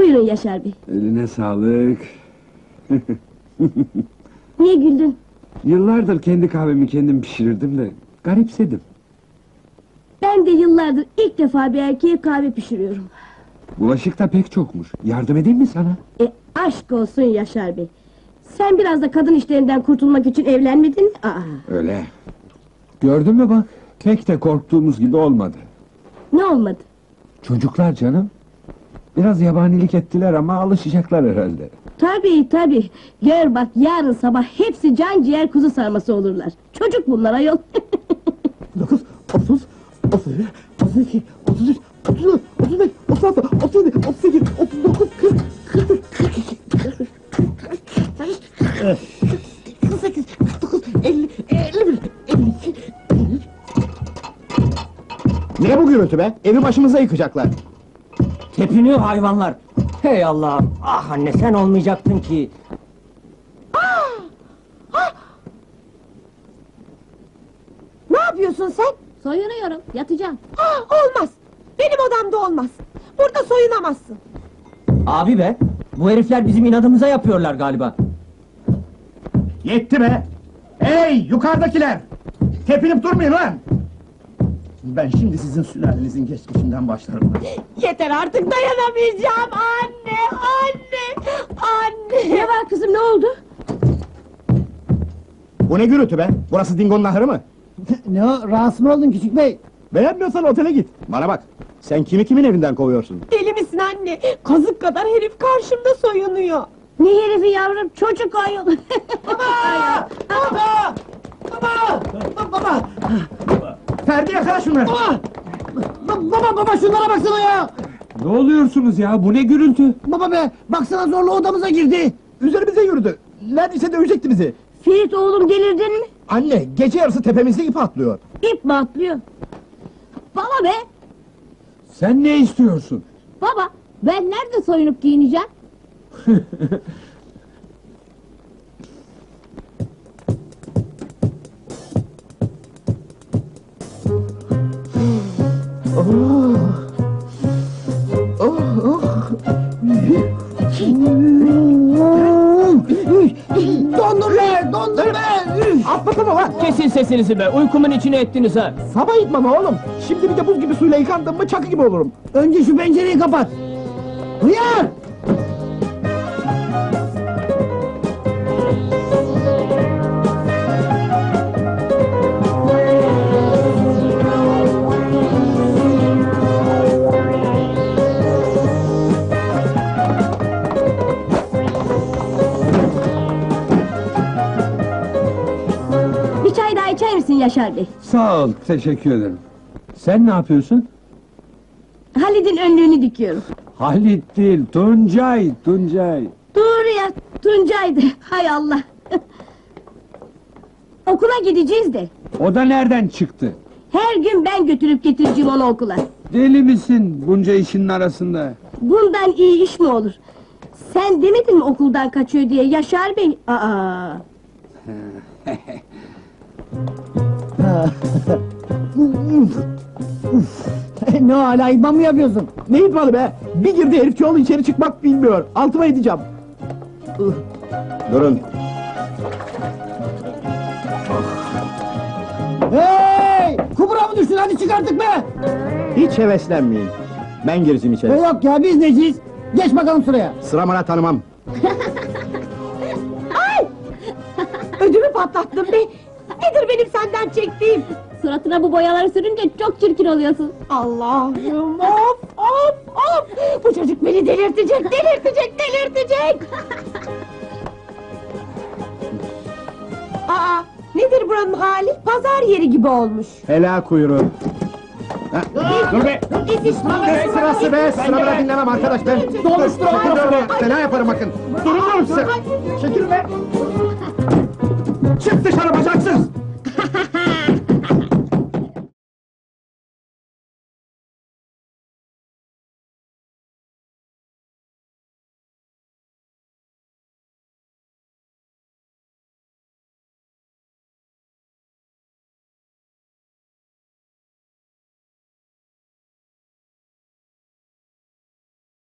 Buyurun Yaşar Bey. Eline sağlık. Niye güldün? Yıllardır kendi kahvemi kendim pişirirdim de garipsedim. Ben de yıllardır ilk defa bir erkeğe kahve pişiriyorum. Bulaşık da pek çokmuş. Yardım edeyim mi sana? Aşk olsun Yaşar Bey. Sen biraz da kadın işlerinden kurtulmak için evlenmedin mi? Öyle. Gördün mü bak? Pek de korktuğumuz gibi olmadı. Ne olmadı? Çocuklar canım. Biraz yabanilik ettiler ama alışacaklar herhalde. Tabii. Gör bak, yarın sabah hepsi can ciğer kuzu sarması olurlar. Çocuk bunlar ayol. 9, 30, 31, 32, 33, 34, 35, 36, 37, 38, 39, 40, 41, 42, 48, 49, 50, 51, 52, 53... Ne bu gürültü be? Evi başımıza yıkacaklar. Tepiniyor hayvanlar! Hey Allah'ım! Ah anne, sen olmayacaktın ki! Ne yapıyorsun sen? Soyunuyorum, yatacağım. Olmaz! Benim odamda olmaz! Burada soyunamazsın! Abi be! Bu herifler bizim inadımıza yapıyorlar galiba! Yetti be! Hey yukarıdakiler! Tepinip durmayın lan! Ben şimdi sizin sülalenizin geçmişinden başlarım. Yeter artık, dayanamayacağım! Anne! Ne var kızım, ne oldu? Bu ne gürültü be? Burası Dingo'nun ahırı mı? Ne o, rahatsız mı oldun küçük bey? Beğenmiyorsan otele git. Bana bak, sen kimi kimin evinden kovuyorsun? Deli misin anne? Kazık kadar herif karşımda soyunuyor! Ne herifi yavrum, çocuk ayol! Baba! Ferdi yakala şunları! Baba şunlara baksana ya! Ne oluyorsunuz ya? Bu ne gürültü? Baba be, baksana zorla odamıza girdi! Üzerimize yürüdü. Neredeyse dövecekti bizi. Ferit oğlum, delirdin mi? Anne, gece yarısı tepemizde ip atlıyor. İp mi atlıyor? Baba be! Sen ne istiyorsun? Baba, ben nerede soyunup giyineceğim? Dondur be! Atlatama lan! Kesin sesinizi be! Uykumun içine ettiniz ha! Sabah yıkmam oğlum! Şimdi bir de buz gibi suyla yıkandım mı çakı gibi olurum. Önce şu pencereyi kapat! Hıyar! Bir çay daha içer misin Yaşar Bey? Sağ ol, teşekkür ederim. Sen ne yapıyorsun? Halid'in önlüğünü dikiyorum. Halit değil, Tuncay. Doğru ya, Tuncay'dı. Hay Allah! Okula gideceğiz de. O da nereden çıktı? Her gün ben götürüp getireceğim onu okula. Deli misin bunca işinin arasında? Bundan iyi iş mi olur? Sen demedin mi okuldan kaçıyor diye Yaşar Bey? Ne o, hala idman mı yapıyorsun? Ne idmanı be? Bir girdi herif çoğulu içeri çıkmak bilmiyor. Altıma edeceğim. Durun. Hey! Kubura mı düştün, hadi çık artık be! Hiç heveslenmeyin. Ben gireceğim içeri. Yok ya, biz neciyiz? Geç bakalım sıraya! Sıra bana tanımam. Ödümü patlattın be! Nedir benim senden çektiğim? Suratına bu boyaları sürünce çok çirkin oluyorsun. Allah'ım, of! Bu çocuk beni delirtecek! Nedir buranın hali? Pazar yeri gibi olmuş! Helal kuyruğu. Dur be! Ne sırası be? Sıramı dinlemem arkadaş ben. Dolmuştur o tarafı! Fena yaparım bakın. Durun size. Çekil be! Çık dışarı bacaksız!